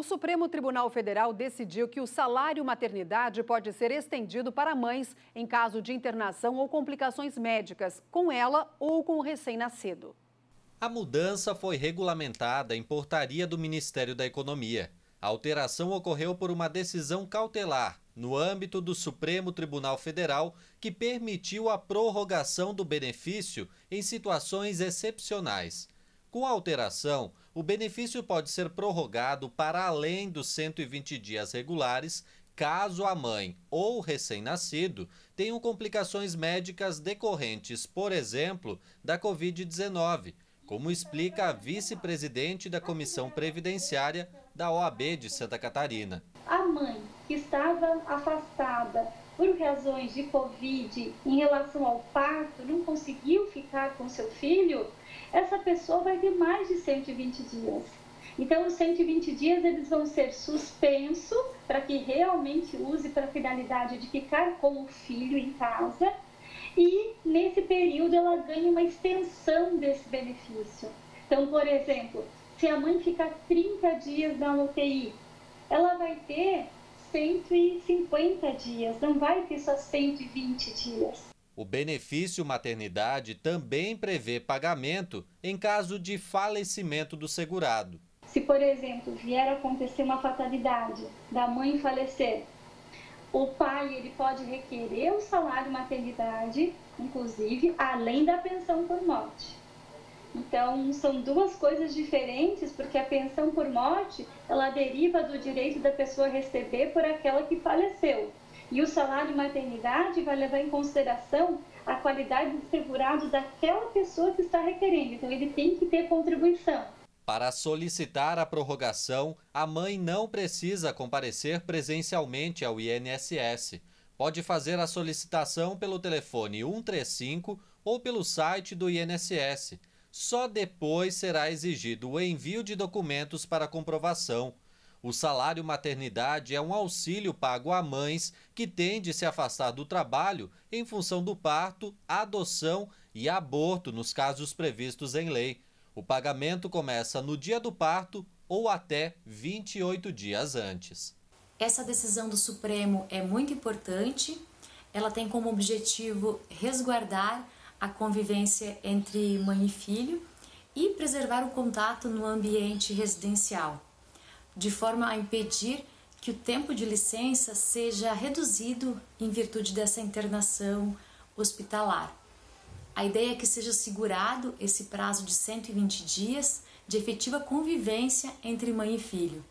O Supremo Tribunal Federal decidiu que o salário maternidade pode ser estendido para mães em caso de internação ou complicações médicas, com ela ou com o recém-nascido. A mudança foi regulamentada em portaria do Ministério da Economia. A alteração ocorreu por uma decisão cautelar no âmbito do Supremo Tribunal Federal, que permitiu a prorrogação do benefício em situações excepcionais. Com a alteração, o benefício pode ser prorrogado para além dos 120 dias regulares, caso a mãe ou o recém-nascido tenham complicações médicas decorrentes, por exemplo, da Covid-19, como explica a vice-presidente da Comissão Previdenciária da OAB de Santa Catarina. A mãe que estava afastada por razões de Covid em relação ao parto, não conseguiu ficar com seu filho, essa pessoa vai ter mais de 120 dias. Então, os 120 dias eles vão ser suspensos para que realmente use para a finalidade de ficar com o filho em casa. E, nesse período, ela ganha uma extensão desse benefício. Então, por exemplo, se a mãe ficar 30 dias na UTI, ela vai ter 150 dias, não vai ter só 120 dias. O benefício maternidade também prevê pagamento em caso de falecimento do segurado. Se, por exemplo, vier a acontecer uma fatalidade da mãe falecer, o pai ele pode requerer o salário maternidade, inclusive, além da pensão por morte. Então, são duas coisas diferentes, porque a pensão por morte, ela deriva do direito da pessoa receber por aquela que faleceu. E o salário maternidade vai levar em consideração a qualidade do segurado daquela pessoa que está requerendo. Então, ele tem que ter contribuição. Para solicitar a prorrogação, a mãe não precisa comparecer presencialmente ao INSS. Pode fazer a solicitação pelo telefone 135 ou pelo site do INSS. Só depois será exigido o envio de documentos para comprovação. O salário maternidade é um auxílio pago a mães que têm de se afastar do trabalho em função do parto, adoção e aborto nos casos previstos em lei. O pagamento começa no dia do parto ou até 28 dias antes. Essa decisão do Supremo é muito importante. Ela tem como objetivo resguardar a convivência entre mãe e filho e preservar o contato no ambiente residencial, de forma a impedir que o tempo de licença seja reduzido em virtude dessa internação hospitalar. A ideia é que seja assegurado esse prazo de 120 dias de efetiva convivência entre mãe e filho.